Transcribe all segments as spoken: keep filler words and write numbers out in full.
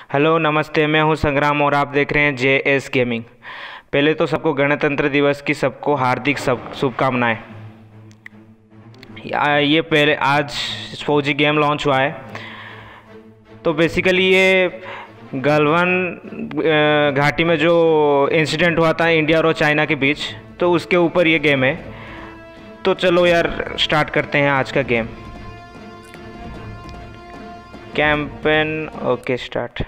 Hello नमस्ते, मैं हूं संग्राम और आप देख रहे हैं जे एस गेमिंग। पहले तो सबको गणतंत्र दिवस की सबको हार्दिक सब शुभकामनाएं। या- ये पहले आज फौजी गेम लॉन्च हुआ है। तो बेसिकली ये गलवान अ, घाटी में जो इंसिडेंट हुआ था इंडिया और चाइना के बीच, तो उसके ऊपर ये गेम है। तो चलो यार स्टार्ट करते हैं आज का गेम। Campaign okay start.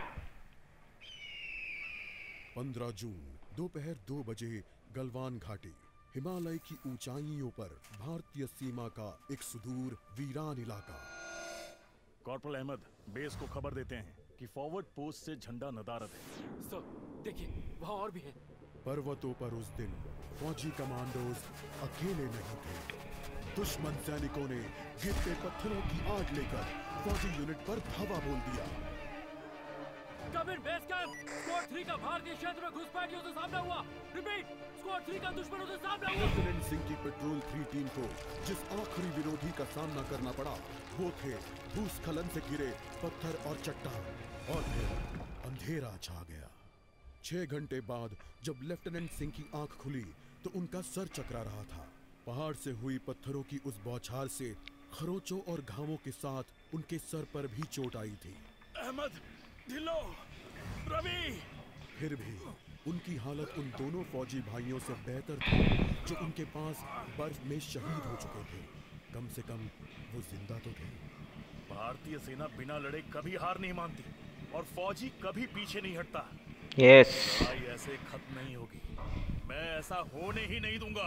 पंद्रह जून दोपहर दो बजे गलवान घाटी, हिमालय की ऊंचाइयों पर भारतीय सीमा का एक सुदूर वीरान इलाका। कॉर्पोरल अहमद, बेस को खबर देते हैं कि फॉरवर्ड पोस्ट से झंडा नदारद है। सर देखिए वहाँ और भी है। पर्वतों पर उस दिन फौजी कमांडोज अकेले नहीं थे। दुश्मन सैनिकों ने गिरते पत्थरों की आग लेकर फौजी यूनिट पर धावा बोल दिया। Come in base camp, squad three का भारतीय क्षेत्र में घुसपैठियों से सामना हुआ। रिपीट, स्क्वाड थ्री का दुश्मनों से सामना हुआ। लेफ्टिनेंट सिंह की पेट्रोल थ्री टीम को जिस आखिरी विरोधी का सामना करना पड़ा वो थे भूस्खलन से गिरे पत्थर और चट्टान। और फिर अंधेरा छा गया। छह घंटे बाद जब लेफ्टिनेंट सिंह की आंख खुली तो उनका सर चकरा रहा था। पहाड़ से हुई पत्थरों की उस बौछार से खरोचों और घावों के साथ उनके सर पर भी चोट आई थी। अहमद, ढिल्लो, रवि। फिर भी उनकी हालत उन दोनों फौजी भाइयों से बेहतर थी जो उनके पास बर्फ में शहीद हो चुके थे। कम से कम वो जिंदा तो थे। भारतीय सेना बिना लड़े कभी हार नहीं मानती और फौजी कभी पीछे नहीं हटता। यस लड़ाई ऐसे खत्म नहीं होगी। मैं ऐसा होने ही नहीं दूंगा।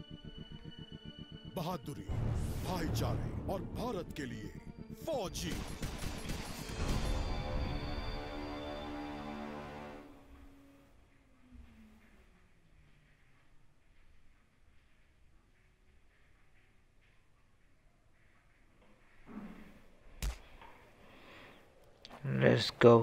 बहादुरी, भाईचारे और भारत के लिए फौजी। Let's go.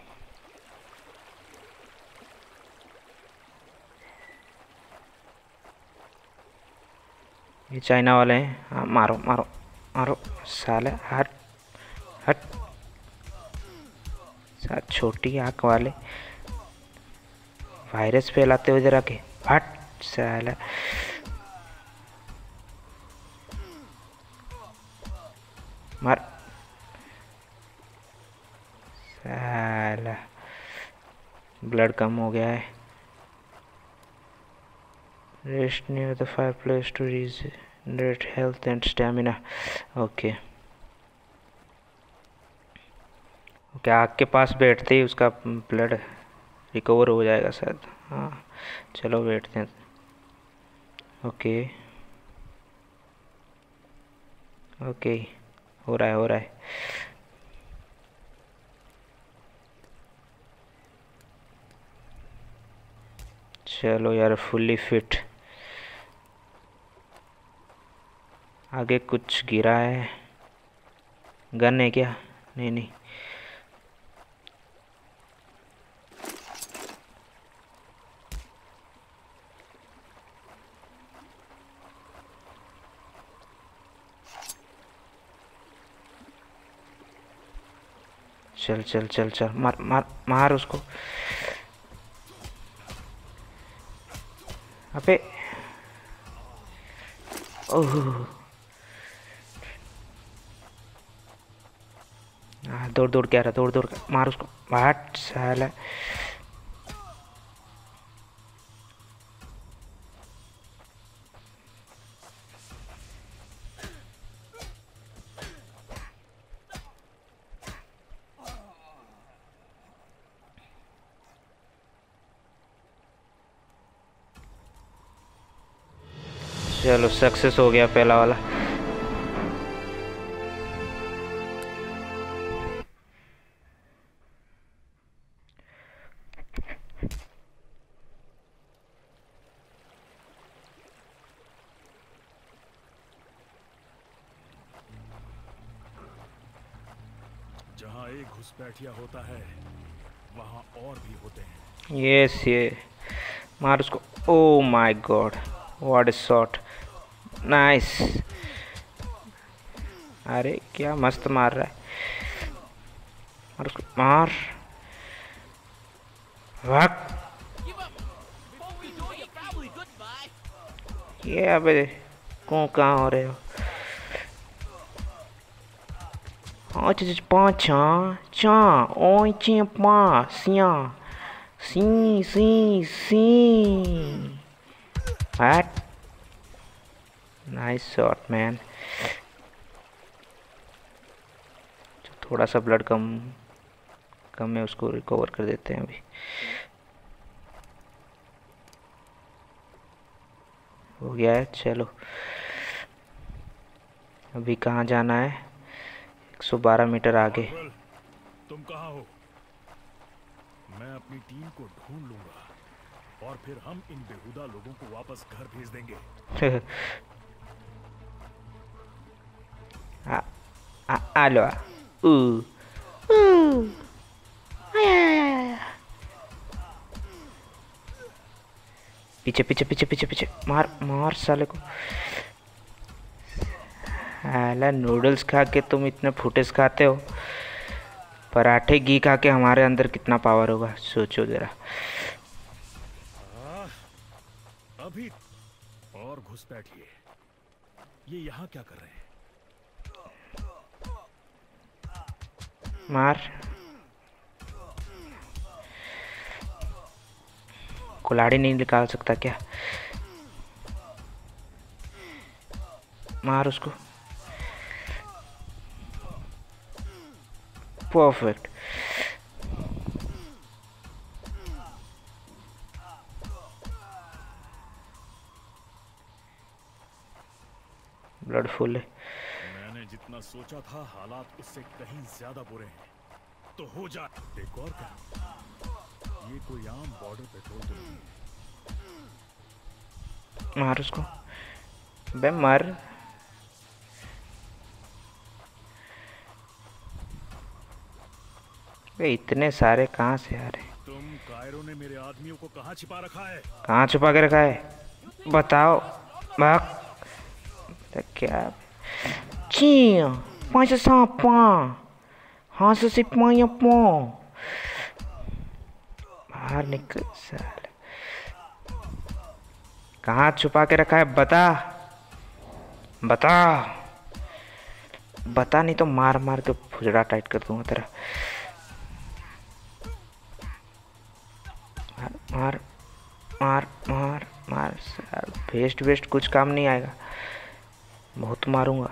ये चाइना वाले हैं। हाँ मारो मारो मारो साले, हट हट। साथ छोटी आंख वाले वायरस फैलाते हुए जरा के हट साला। मार साला, ब्लड कम हो गया है। Rest near the fireplace to regenerate health and stamina. Okay okay, आग के पास बैठते ही उसका ब्लड रिकवर हो जाएगा शायद। हाँ चलो बैठते हैं। ओके ओके, हो रहा है हो रहा है। चलो यार फुल्ली फिट। आगे कुछ गिरा है, गन है क्या? नहीं नहीं। चल चल चल चल, मार मार मार उसको। अबे ओह, हाँ दौड़ दौड़ के आ रहा, दौड़ दौड़ के मार उसको। हट साला। चलो सक्सेस हो गया पहला वाला। जहाँ एक घुसपैठिया होता है वहाँ और भी होते हैं। यस ये मार उसको। Oh my god, what a shot, nice. अरे क्या मस्त मार रहा है। मार उसको मार। भाग। ये अबे कौन कहाँ हो रहे हो? हाँ चीज पाँच चा चा ओए चे पाँच सिया सी सी सी। What? Nice shot man। थोड़ा सा ब्लड कम कम है, उसको रिकवर कर देते हैं अभी। हो गया है, चलो अभी कहाँ जाना है? एक सौ बारह मीटर आगे। तुम कहाँ हो? मैं अपनी टीम को ढूंढ लूंगा और फिर हम इन बेहुदा लोगों को वापस घर भेज देंगे। आ आ आलो ऊ ऊ आया आया आया। पीछे पीछे पीछे पीछे पीछे मार मार साले को। आला नूडल्स खा के तुम इतने फुटेज खाते हो, पराठे घी खा के हमारे अंदर कितना पावर होगा सोचो जरा। अभी और घुसपैठिए, ये यहाँ क्या कर रहे हैं? मार कुल्हाड़ी नहीं निकाल सकता क्या? मार उसको। परफेक्ट। ब्लड फुल है। मैंने जितना सोचा था हालात उससे कहीं ज्यादा बुरे हैं। तो हो जा एक और क्या? ये कोई आम बॉर्डर पेट्रोल तो नहीं। मार उसको बे मर। बे इतने सारे कहाँ से आ रहे? तुम कायरो ने मेरे आदमियों को कहाँ छिपा रखा है? कहाँ छुपा के रखा है बताओ। भाग क्या ची पाँच सौ सात पाँ हाँ सौ सिप पाँच पाँ बाहर निकल साले। कहाँ छुपा के रखा है बता बता बता, नहीं तो मार मार के फुजड़ा टाइट कर दूंगा तेरा। मार मार मार मार मार वेस्ट वेस्ट कुछ काम नहीं आएगा, बहुत मारूंगा।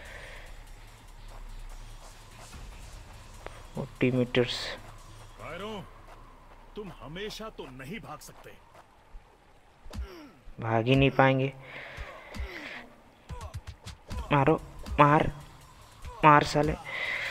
Forty metres. तुम हमेशा तो नहीं भाग सकते। भाग ही नहीं पाएंगे। मारो मार मार साले।